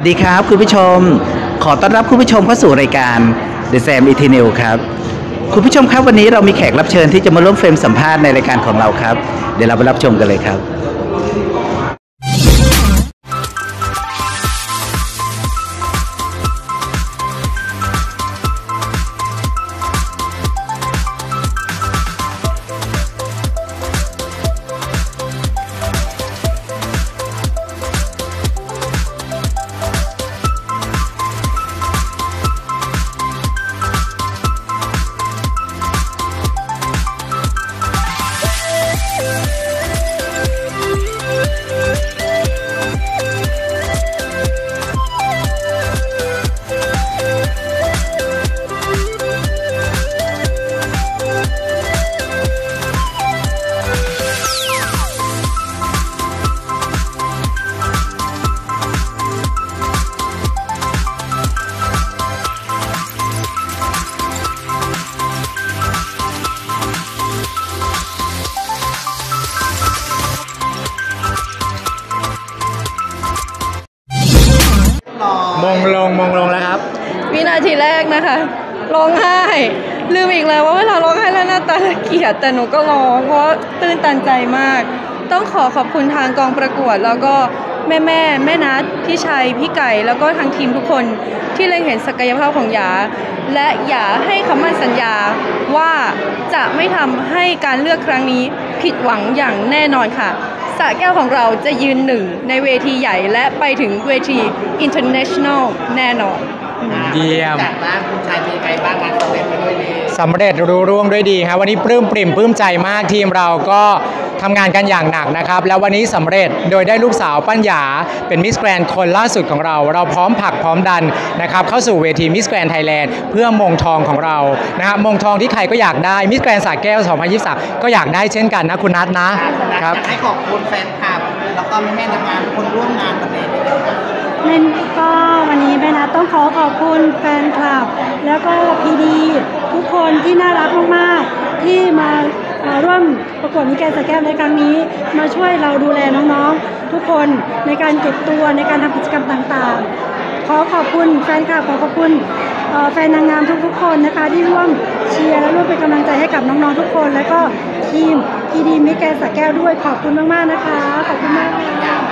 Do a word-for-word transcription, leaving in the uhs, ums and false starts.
ดีครับคุณผู้ชมขอต้อนรับคุณผู้ชมเข้าสู่รายการ The Sam Eternal ครับคุณผู้ชมครับวันนี้เรามีแขกรับเชิญที่จะมาร่วมเฟรมสัมภาษณ์ในรายการของเราครับเดี๋ยวเราไปรับชมกันเลยครับมงลงมงลงแล้วครับวินาทีแรกนะคะร้องไห้ลืมอีกแล้วว่าเวลาร้องไห้แล้วหน้าตาเกลียดแต่หนูก็ร้องเพราะตื้นตันใจมากต้องขอขอบคุณทางกองประกวดแล้วก็แม่แม่แม่นัทพี่ชัยพี่ไก่แล้วก็ทางทีมทุกคนที่เล็งเห็นศักยภาพของหยาและหยาให้คำมั่นสัญญาว่าจะไม่ทำให้การเลือกครั้งนี้ผิดหวังอย่างแน่นอนค่ะสระแก้วของเราจะยืนหนึ่งในเวทีใหญ่และไปถึงเวที international แน่นอนเยี่ยมจากบ้านคุณชายเป็นไงบ้างงานสำเร็จไปด้วยดีสำเร็จรุ่ร่วงด้วยดีครับวันนี้ปลื้มปริ่มปลื้มใจมากทีมเราก็ทำงานกันอย่างหนักนะครับแล้ววันนี้สำเร็จโดยได้ลูกสาวปัญญาเป็นมิสแกรนด์คนล่าสุดของเราเราพร้อมผลักพร้อมดันนะครับเข้าสู่เวทีมิสแกรนด์ไทยแลนด์เพื่อมงทองของเรานะครับมงทองที่ใครก็อยากได้มิสแกรนด์สระแก้วสองพันยี่สิบสามก็อยากได้เช่นกันนะคุณนัทนะครับให้ขอบคุณแฟนคลับแล้วก็แม่ๆนางงามคนร่วมงานวันนี้เล่นก็วันนี้แม่นัทต้องขอขอบคุณแฟนคลับแล้วก็พีดีทุกคนที่น่ารักมากๆที่มาร่วมประกวดมิสแกรนด์สระแก้วในครั้งนี้มาช่วยเราดูแลน้องๆทุกคนในการเก็บตัวในการทำกิจกรรมต่างๆขอขอบคุณแฟนคลับขอขอบคุณแฟนนางงามทุกๆคนนะคะที่ร่วมเชียร์และร่วมเป็นกำลังใจให้กับน้องๆทุกคนและก็ทีมพีดีมิสแกรนด์สระแก้วด้วยขอบคุณมากๆนะคะขอบคุณมากค่ะ